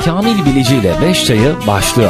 Kamil Bilici ile 5 çayı başlıyor.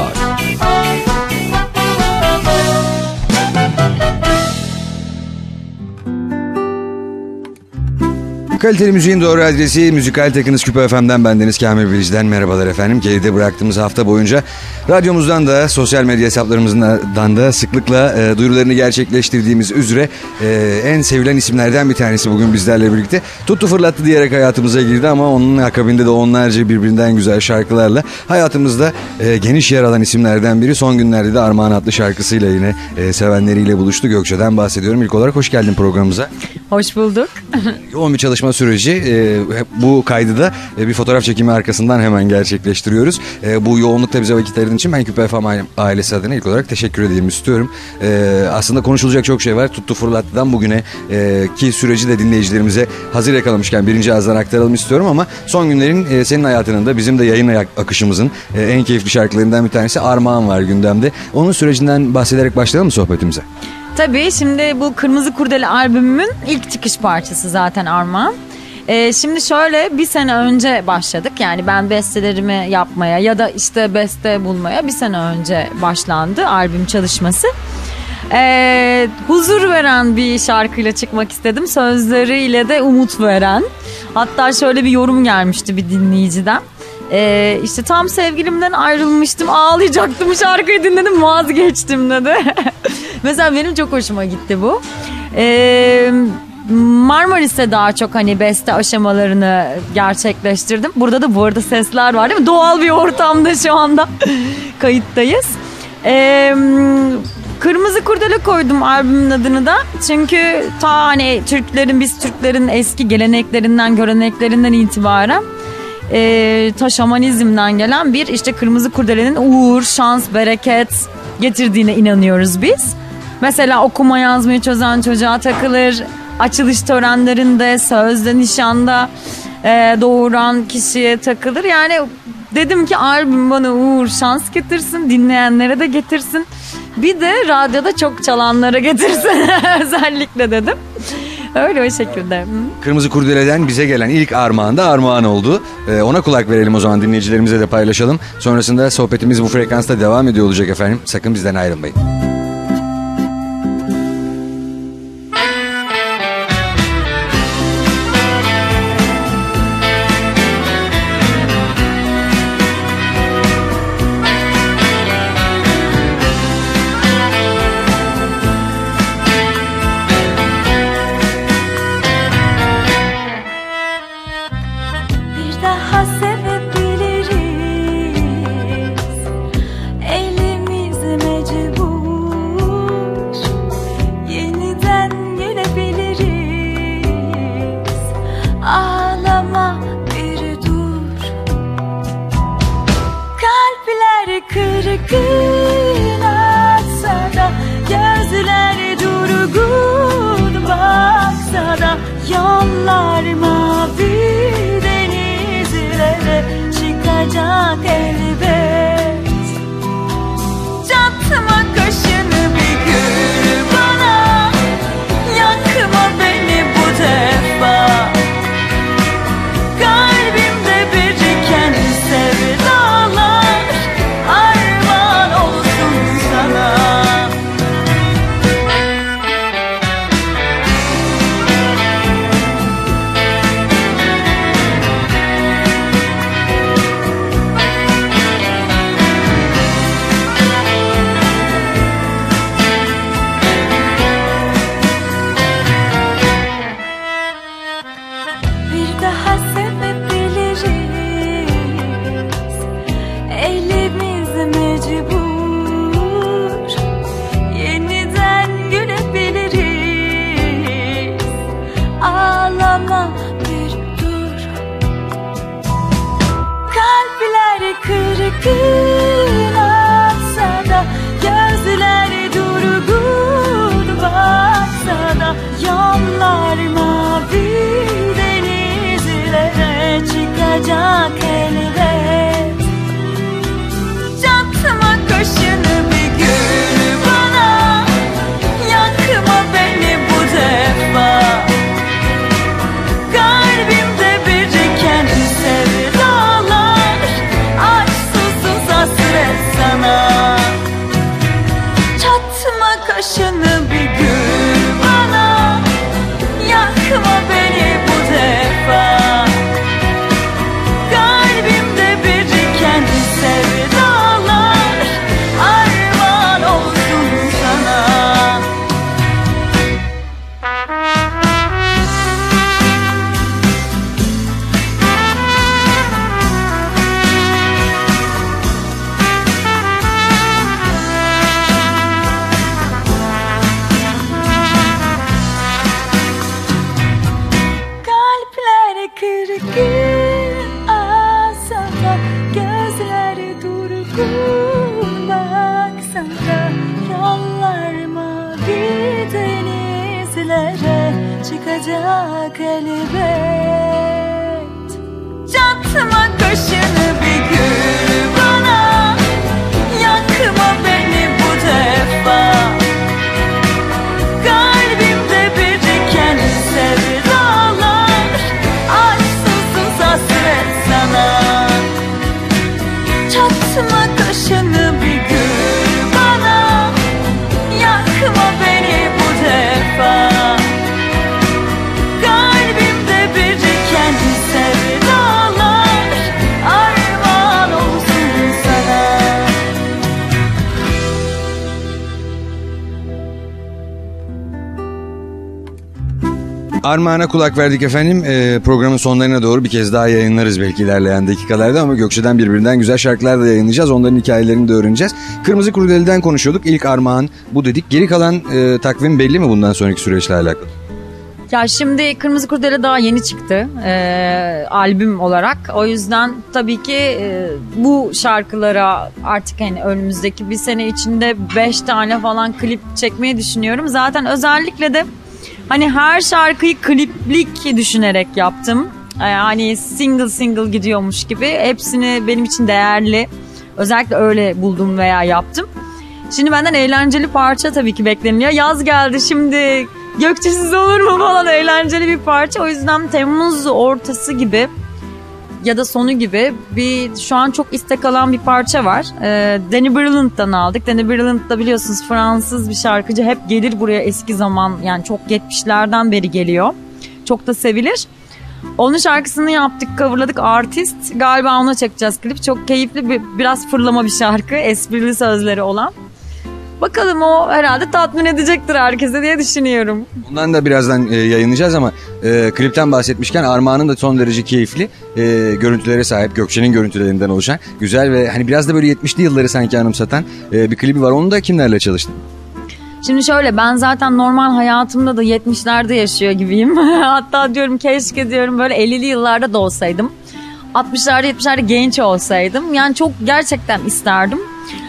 Kaliteli müziğin doğru adresi Müzikal Tekiniz Küpe FM'den bendeniz Kamil Bilici'den merhabalar efendim. Geride bıraktığımız hafta boyunca radyomuzdan da sosyal medya hesaplarımızdan da sıklıkla duyurularını gerçekleştirdiğimiz üzere en sevilen isimlerden bir tanesi bugün bizlerle birlikte. Tuttu fırlattı diyerek hayatımıza girdi ama onun akabinde de onlarca birbirinden güzel şarkılarla hayatımızda geniş yer alan isimlerden biri. Son günlerde de Armağan adlı şarkısıyla yine sevenleriyle buluştu. Gökçe'den bahsediyorum. İlk olarak hoş geldin programımıza. Hoş bulduk. Yoğun bir çalışma süreci. Bu kaydı da bir fotoğraf çekimi arkasından hemen gerçekleştiriyoruz. Bu yoğunlukta bize vakit ayırdığın için ben Küpe FM ailesi adına ilk olarak teşekkür edeyim istiyorum. Aslında konuşulacak çok şey var. Tuttu fırlattıdan bugüne ki süreci de dinleyicilerimize hazır yakalamışken birinci ağızdan aktaralım istiyorum ama son günlerin senin hayatının da bizim de yayın akışımızın en keyifli şarkılarından bir tanesi Armağan var gündemde. Onun sürecinden bahsederek başlayalım mı sohbetimize? Tabii, şimdi bu Kırmızı Kurdele albümümün ilk çıkış parçası zaten Armağan. Şimdi şöyle, bir sene önce başladık. Yani ben bestelerimi yapmaya ya da işte beste bulmaya bir sene önce başlandı albüm çalışması. Huzur veren bir şarkıyla çıkmak istedim. Sözleriyle de umut veren. Hatta şöyle bir yorum gelmişti bir dinleyiciden. İşte tam sevgilimden ayrılmıştım, ağlayacaktım, şarkıyı dinledim, vazgeçtim dedi. Mesela benim çok hoşuma gitti bu. Marmaris'te daha çok hani beste aşamalarını gerçekleştirdim. Burada da bu arada sesler var değil mi? Doğal bir ortamda şu anda kayıttayız. Kırmızı Kurdele koydum albümün adını da. Çünkü ta hani biz Türklerin eski geleneklerinden, göreneklerinden itibaren ta şamanizmden gelen bir işte Kırmızı Kurdele'nin uğur, şans, bereket getirdiğine inanıyoruz biz. Mesela okuma yazmayı çözen çocuğa takılır. Açılış törenlerinde, sözde, nişanda doğuran kişiye takılır. Yani dedim ki albüm bana uğur, şans getirsin, dinleyenlere de getirsin. Bir de radyoda çok çalanlara getirsin özellikle dedim. Öyle o şekilde. Kırmızı Kurdele'den bize gelen ilk armağan da Armağan oldu. Ona kulak verelim o zaman, dinleyicilerimize de paylaşalım. Sonrasında sohbetimiz bu frekansta devam ediyor olacak efendim. Sakın bizden ayrılmayın. Kırgın atsa da, gözler durgun baksa da, yollar mavi denizlere çıkacak elbet. Çatma kaşını bir gül bana, yakma beni bu defa. Kalbimde biriken sevdalar armağan olsun sana. Bir daha sevebiliriz, elimiz mecbur. Yeniden gülebiliriz, ağlama bir dur. Kalpler kırgın atsa da, gözler durgun baksa da, yollar mavi denizlere olacak elbet. Çatma kaşını bir gül bana, yakma beni bu defa. Kalbimde biriken sevdalar, açsızsız hasret sana. Çatma kaşını bir gül bana, yakma beni bu defa. Kalbimde biriken sevdalar, armağan olsun sana. Armağan'a kulak verdik efendim. Programın sonlarına doğru bir kez daha yayınlarız belki ilerleyen dakikalarda ama Gökçe'den birbirinden güzel şarkılar da yayınlayacağız. Onların hikayelerini de öğreneceğiz. Kırmızı Kurdele'den konuşuyorduk. İlk Armağan bu dedik. Geri kalan takvim belli mi bundan sonraki süreçle alakalı? Ya şimdi Kırmızı Kurdele daha yeni çıktı albüm olarak. O yüzden tabii ki bu şarkılara artık hani önümüzdeki bir sene içinde 5 tane falan klip çekmeyi düşünüyorum. Zaten özellikle de hani her şarkıyı kliplik düşünerek yaptım. Hani single single gidiyormuş gibi. Hepsini benim için değerli. Özellikle öyle buldum veya yaptım. Şimdi benden eğlenceli parça tabii ki bekleniyor. Yaz geldi şimdi, Gökçesiz olur mu falan, eğlenceli bir parça. O yüzden Temmuz ortası gibi ya da sonu gibi şu an çok istek alan bir parça var. Danny Brilliant'tan aldık. Danny Brilliant da biliyorsunuz Fransız bir şarkıcı. Hep gelir buraya eski zaman, yani çok 70'lerden beri geliyor. Çok da sevilir. Onun şarkısını yaptık, coverladık. Artist, galiba ona çekeceğiz klip. Çok keyifli, biraz fırlama bir şarkı. Esprili sözleri olan. Bakalım, o herhalde tatmin edecektir herkese diye düşünüyorum. Ondan da birazdan yayınlayacağız ama klipten bahsetmişken Armağan'ın da son derece keyifli görüntülere sahip, Gökçe'nin görüntülerinden oluşan güzel ve hani biraz da böyle 70'li yılları sanki anımsatan bir klibi var. Onu da kimlerle çalıştın? Şimdi şöyle, ben zaten normal hayatımda da 70'lerde yaşıyor gibiyim. Hatta diyorum keşke diyorum böyle 50'li yıllarda da olsaydım. 60'larda 70'lerde genç olsaydım. Yani çok gerçekten isterdim.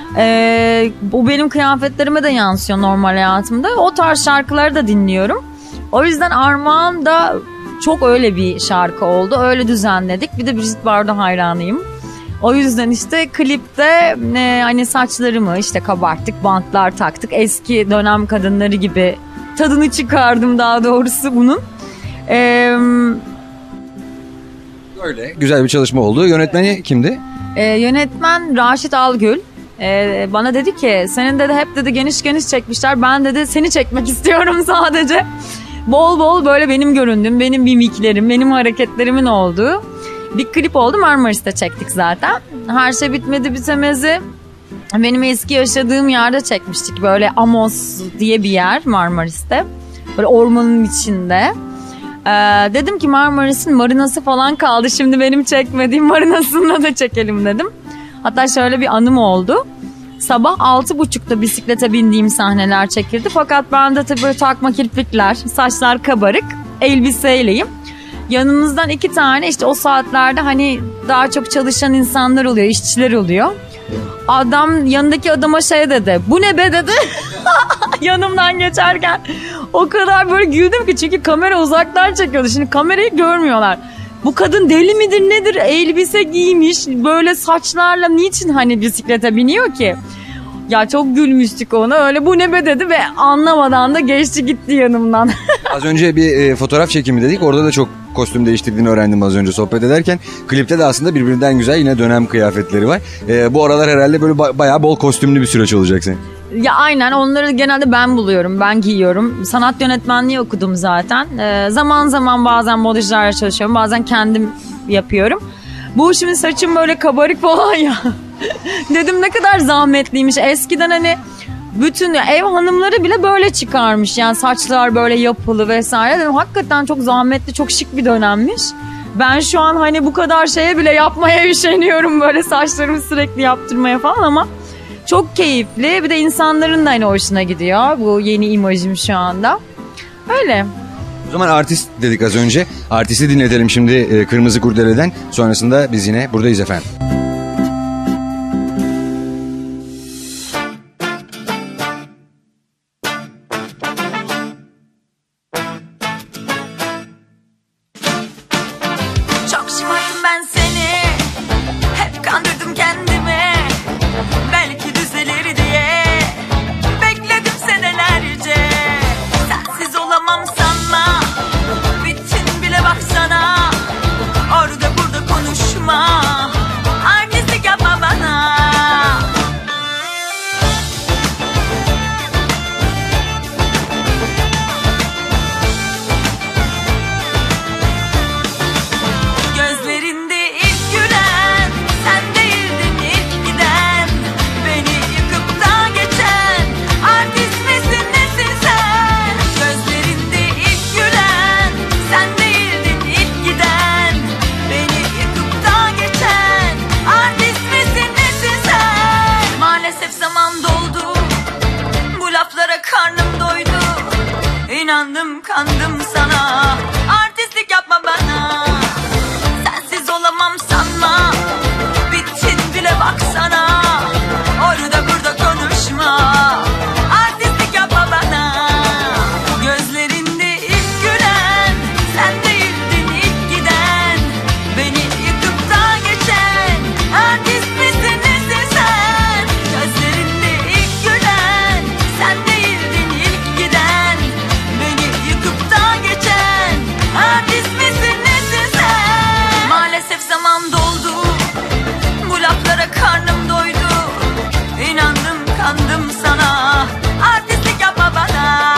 Bu benim kıyafetlerime de yansıyor normal hayatımda. O tarz şarkıları da dinliyorum. O yüzden Armağan da çok öyle bir şarkı oldu. Öyle düzenledik. Bir de Brigitte Bardot hayranıyım. O yüzden işte klipte hani saçlarımı işte kabarttık, bantlar taktık. Eski dönem kadınları gibi tadını çıkardım daha doğrusu bunun. Öyle güzel bir çalışma oldu. Yönetmeni kimdi? Yönetmen Raşit Algül. Bana dedi ki senin dedi hep dedi geniş geniş çekmişler, ben dedi seni çekmek istiyorum sadece. Bol bol böyle benim göründüğüm, benim mimiklerim, benim hareketlerimin olduğu bir klip oldu. Marmaris'te çektik zaten. Her şey bitmedi bitemezi. Benim eski yaşadığım yerde çekmiştik. Böyle Amos diye bir yer Marmaris'te. Böyle ormanın içinde. Dedim ki Marmaris'in marinası falan kaldı. Şimdi benim çekmediğim marinasını da çekelim dedim. Hatta şöyle bir anım oldu. Sabah 6.30'da bisiklete bindiğim sahneler çekildi. Fakat ben de tabii böyle takma kirpikler, saçlar kabarık, elbiseyleyim. Yanımızdan 2 tane işte o saatlerde hani daha çok çalışan insanlar oluyor, işçiler oluyor. Adam yanındaki adama şey dedi. Bu ne be dedi. Yanımdan geçerken o kadar böyle güldüm ki, çünkü kamera uzaktan çekiyordu. Şimdi kamerayı görmüyorlar. Bu kadın deli midir nedir? Elbise giymiş böyle saçlarla, niçin hani bisiklete biniyor ki? Ya çok gülmüştük ona, öyle bu ne be dedi ve anlamadan da geçti gitti yanımdan. Az önce bir fotoğraf çekimi dedik. Orada da çok kostüm değiştirdiğini öğrendim az önce sohbet ederken. Klipte de aslında birbirinden güzel yine dönem kıyafetleri var. Bu aralar herhalde böyle bayağı bol kostümlü bir süreç olacak senin. Ya aynen, onları genelde ben buluyorum, ben giyiyorum. Sanat yönetmenliği okudum zaten. Zaman zaman bazen modacılarla çalışıyorum, bazen kendim yapıyorum. Bu şimdi saçım böyle kabarık falan ya. Dedim ne kadar zahmetliymiş. Eskiden hani bütün ev hanımları bile böyle çıkarmış. Yani saçlar böyle yapılı vesaire. Dedim hakikaten çok zahmetli, çok şık bir dönemmiş. Ben şu an hani bu kadar şeye bile yapmaya üşeniyorum, böyle saçlarımı sürekli yaptırmaya falan, ama çok keyifli. Bir de insanların da hani hoşuna gidiyor bu yeni imajım şu anda. Öyle. O zaman artist dedik az önce. Artisti dinletelim şimdi Kırmızı Kurdele'den. Sonrasında biz yine buradayız efendim. zaman doldu, bu laflara karnım doydu. İnandım kandım sana, artistlik yapma bana.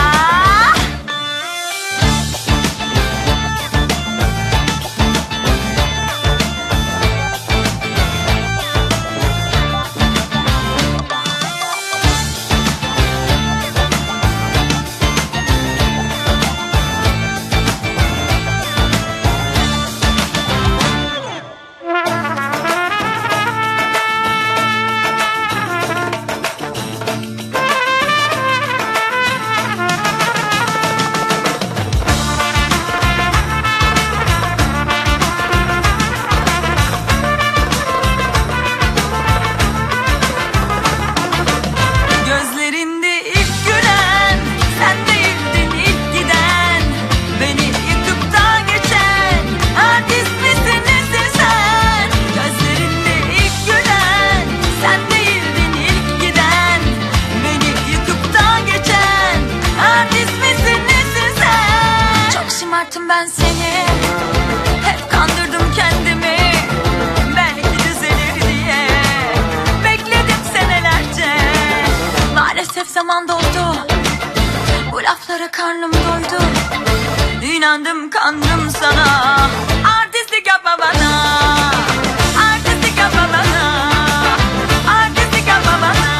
Gözlerinde ilk gülen, sen değildin ilk giden. Beni yıkıp da geçen, artist misin nesin sen? Gözlerinde ilk gülen, sen değildin ilk giden. Beni yıkıp da geçen, artist misin nesin sen? Çok şımarttım ben seni, hep kandırdım kendimi. Belki düzelir diye bekledim senelerce. Maalesef zaman doldu, bu laflara karnım doydu. İnandım kandım sana, artistlik yapma bana. Artistlik yapma bana, artistlik yapma bana.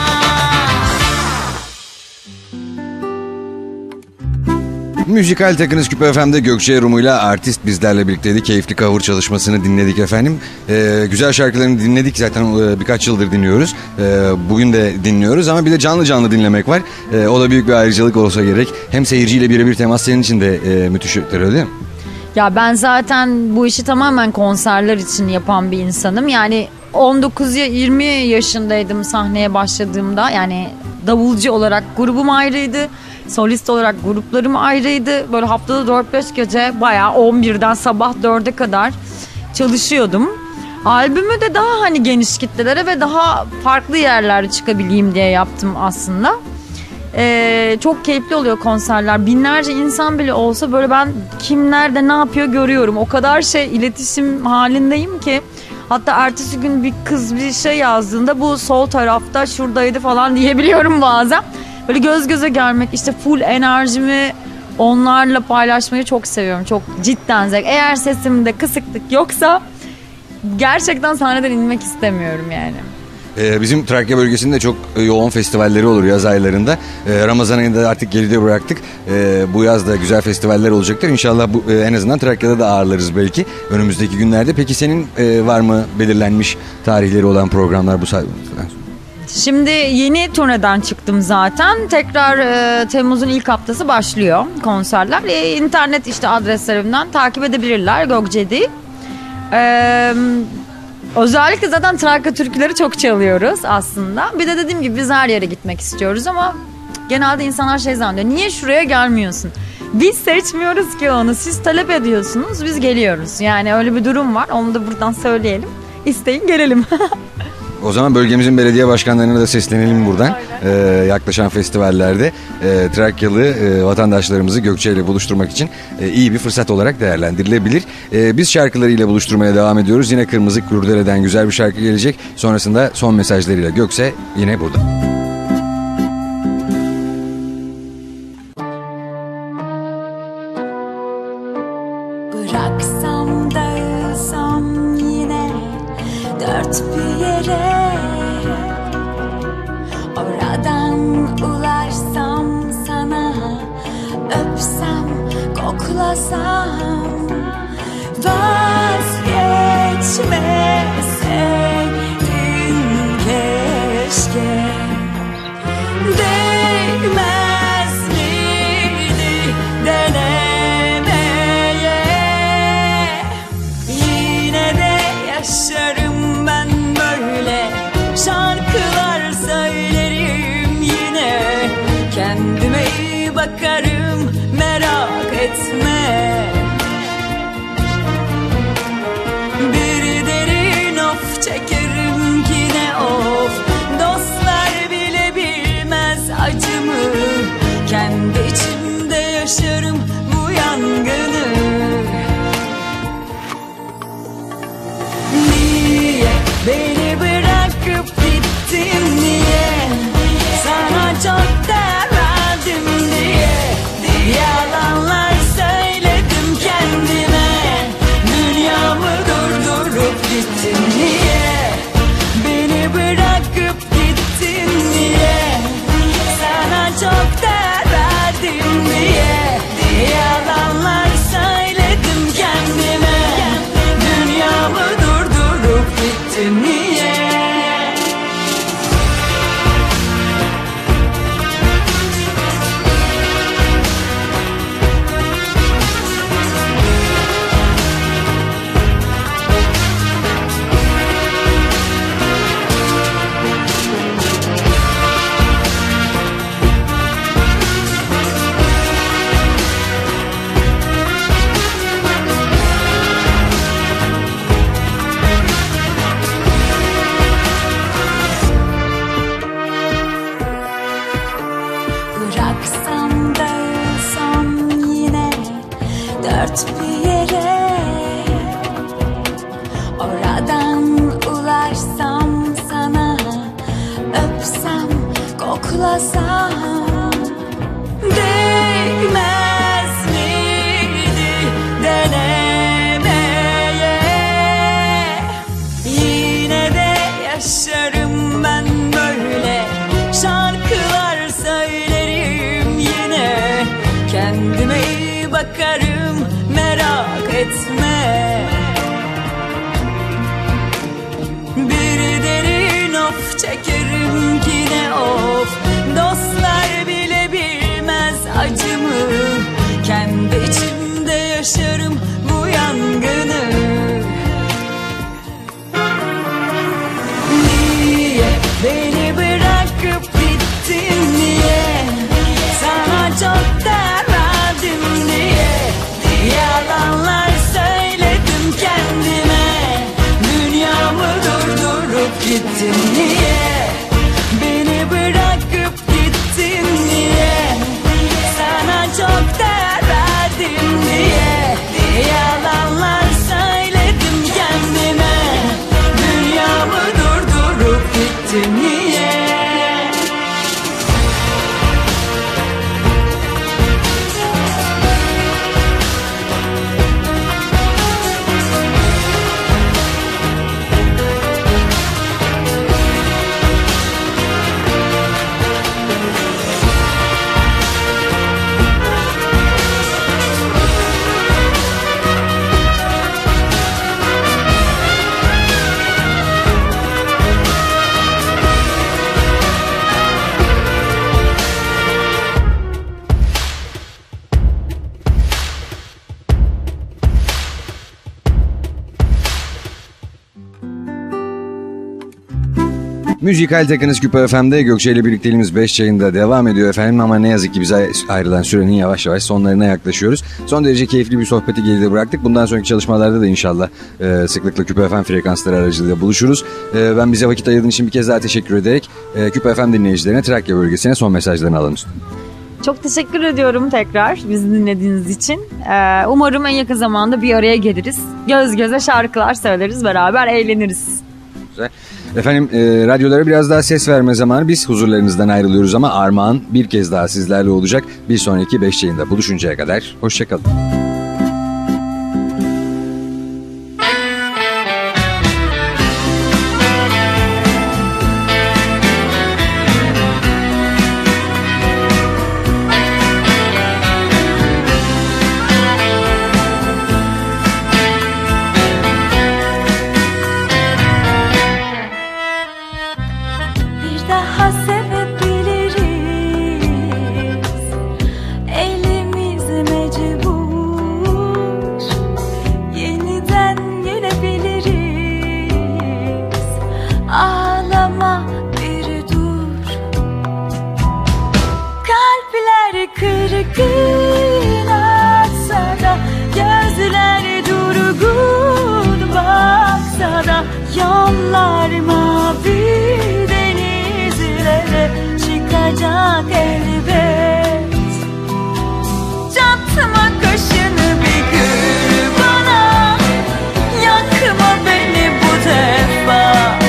Müzikal Takınız Küpe FM'de Gökçe Rumuyla artist bizlerle birlikteydi. Keyifli cover çalışmasını dinledik efendim. Güzel şarkılarını dinledik zaten, birkaç yıldır dinliyoruz. Bugün de dinliyoruz ama bir de canlı canlı dinlemek var. O da büyük bir ayrıcalık olsa gerek. Hem seyirciyle birebir temas senin için de müthiş ötleri, değil mi? Ya ben zaten bu işi tamamen konserler için yapan bir insanım. Yani 19-20 yaşındaydım sahneye başladığımda. Yani davulcu olarak grubum ayrıydı. Solist olarak gruplarım ayrıydı. Böyle haftada 4-5 gece bayağı 11'den sabah 4'e kadar çalışıyordum. Albümü de daha hani geniş kitlelere ve daha farklı yerlerde çıkabileyim diye yaptım aslında. Çok keyifli oluyor konserler. Binlerce insan bile olsa böyle ben kim nerede ne yapıyor görüyorum. O kadar iletişim halindeyim ki. Hatta ertesi gün bir kız bir şey yazdığında bu sol tarafta şuradaydı falan diyebiliyorum bazen. Böyle göz göze gelmek, işte full enerjimi onlarla paylaşmayı çok seviyorum. Çok cidden zevk. Eğer sesimde kısıklık yoksa gerçekten sahneden inmek istemiyorum yani. Bizim Trakya bölgesinde çok yoğun festivalleri olur yaz aylarında. Ramazan ayında artık geride bıraktık. Bu yaz da güzel festivaller olacaktır. İnşallah en azından Trakya'da da ağırlarız belki önümüzdeki günlerde. Peki senin var mı belirlenmiş tarihleri olan programlar bu saatten sonra? Şimdi yeni turneden çıktım zaten. Tekrar Temmuz'un ilk haftası başlıyor konserler. İnternet işte adreslerimden takip edebilirler. Gökçe değil. Özellikle zaten Trakya türküleri çok çalıyoruz aslında. Bir de dediğim gibi biz her yere gitmek istiyoruz ama genelde insanlar zannediyor. Niye şuraya gelmiyorsun? Biz seçmiyoruz ki onu. Siz talep ediyorsunuz, biz geliyoruz. Yani öyle bir durum var. Onu da buradan söyleyelim. İsteyin gelelim. O zaman bölgemizin belediye başkanlarına da seslenelim buradan. Yaklaşan festivallerde Trakyalı vatandaşlarımızı Gökçe ile buluşturmak için iyi bir fırsat olarak değerlendirilebilir. Biz şarkılarıyla buluşturmaya devam ediyoruz. Yine Kırmızı Kurdele'den güzel bir şarkı gelecek. Sonrasında son mesajlarıyla Gökçe yine burada. Bıraksam dağılsam yine dört bir yere, oradan ulaşsam sana, öpsem koklasam, vazgeçmeseydin keşke. Değmez miydi denemeye? Yine de yaşarım ben böyle, şarkılar söylerim yine. Kendime iyi bakarım, merak etme. Bir derin beni bırakıp gittin niye? Sana çok değer verdim diye yalanlar söyledim kendime. Dünyamı durdurup gittin niye? Beni bırakıp gittin niye? Sana çok değer verdim diye yalanlar söyledim kendime. Dünyamı durdurup gittin niye? Bıraksam dağılsam yine dört bir yere, oradan ulaşsam sana, öpsem koklasam, değmez miydi denemeye? Yine de yaşarım ben böyle, şarkılar söylerim yine. Kendime iyi bakarım, merak etme. Bir derin of çekerim yine of. Dostlar bile bilmez acımı, kendi içimde yaşarım bu yangını. Niye beni bırakıp gittin niye? Sana çok değer verdim diye yalanlar söyledim kendime. Dünyamı durdurup gittin niye? Beni bırakıp gittin niye? Sana çok değer verdim diye yalanlar söyledim kendime. Dünyamı durdurup gittin niye? Müzikal Tekiniz Küpe FM'de Gökçe ile birlikteliğimiz 5 yayında devam ediyor efendim, ama ne yazık ki bize ayrılan sürenin yavaş yavaş sonlarına yaklaşıyoruz. Son derece keyifli bir sohbeti geride bıraktık. Bundan sonraki çalışmalarda da inşallah sıklıkla Küpe FM frekansları aracılığıyla buluşuruz. Ben bize vakit ayırdığın için bir kez daha teşekkür ederek Küpe FM dinleyicilerine Trakya bölgesine son mesajlarını alalım. Çok teşekkür ediyorum tekrar bizi dinlediğiniz için. Umarım en yakın zamanda bir araya geliriz. Göz göze şarkılar söyleriz, beraber eğleniriz. Güzel. Efendim radyolara biraz daha ses verme zamanı. Biz huzurlarınızdan ayrılıyoruz ama armağan bir kez daha sizlerle olacak. Bir sonraki 5 yayında buluşuncaya kadar hoşçakalın. Kırgın atsa da, gözler durgun baksa da, yollar mavi denizlere çıkacak elbet. Çatma kaşını bir gül bana, yakma beni bu defa.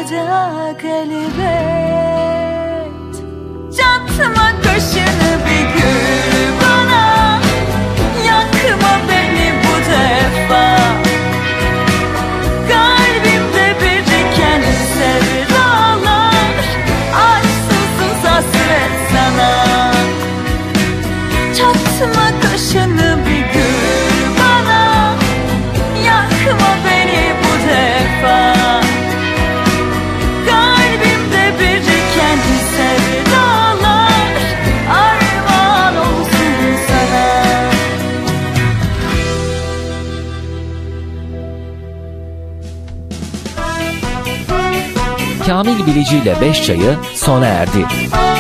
olacak elbet. Çatma kaşını bir gül bana, yakma beni bu defa. Kalbimde biriken sevdalar, açsızsız hasret sana. Çatma kaşını bir gül bana, yakma beni bu defa. Kalbimde biriken sevdalar, armağan olsun sana. Kamil Bilici ile 5 çayı sona erdi.